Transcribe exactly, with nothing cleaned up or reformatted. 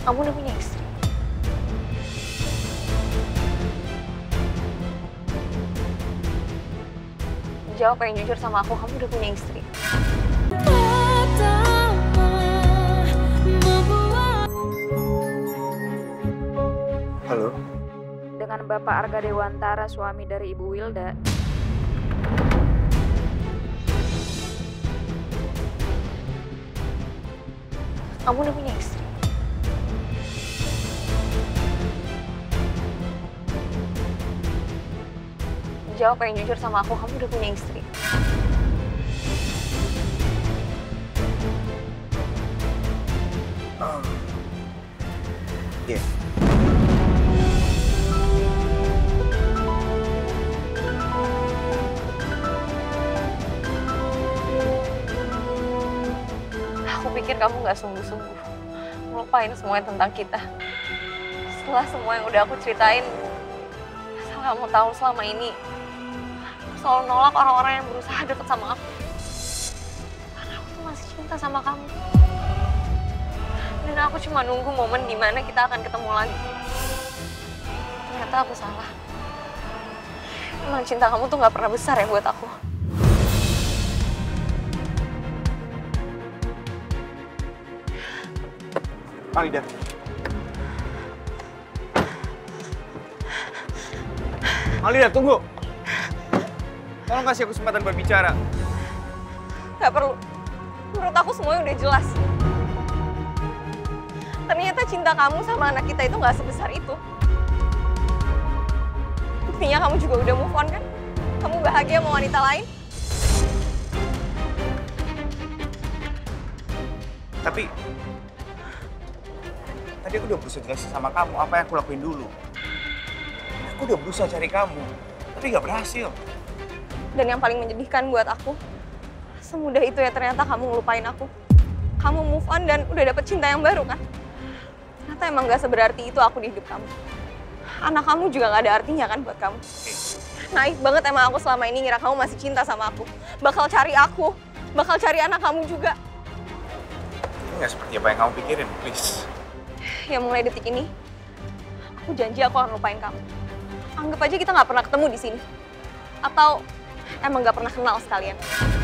Kamu udah punya istri. Jawab yang jujur sama aku, kamu udah punya istri. Halo? Dengan Bapak Arga Dewantara, suami dari Ibu Wilda. Kamu udah punya istri. Jawab yang jujur sama aku, kamu udah punya istri. Oh. Iya. Yeah. Aku pikir kamu gak sungguh-sungguh ngelupain semuanya tentang kita. Setelah semua yang udah aku ceritain, asal kamu tahu selama ini aku selalu nolak orang-orang yang berusaha deket sama aku. Karena aku tuh masih cinta sama kamu. Dan aku cuma nunggu momen dimana kita akan ketemu lagi. Ternyata aku salah. Emang cinta kamu tuh gak pernah besar ya buat aku. Alida. Alida, tunggu. Tolong kasih aku kesempatan berbicara. Gak perlu. Menurut aku semuanya udah jelas. Ternyata cinta kamu sama anak kita itu gak sebesar itu. Buktinya kamu juga udah move on kan? Kamu bahagia sama wanita lain? Tapi tadi aku udah berusaha jelasin sama kamu apa yang aku lakuin dulu. Aku udah berusaha cari kamu, tapi gak berhasil. Dan yang paling menyedihkan buat aku, semudah itu ya ternyata kamu ngelupain aku. Kamu move on dan udah dapet cinta yang baru kan? Ternyata emang gak seberarti itu aku di hidup kamu. Anak kamu juga gak ada artinya kan buat kamu. Naif banget emang aku selama ini ngira kamu masih cinta sama aku. Bakal cari aku, bakal cari anak kamu juga. Ini gak seperti apa yang kamu pikirin, please. Ya mulai detik ini, aku janji aku akan lupain kamu. Anggap aja kita nggak pernah ketemu di sini. Atau emang nggak pernah kenal sekalian.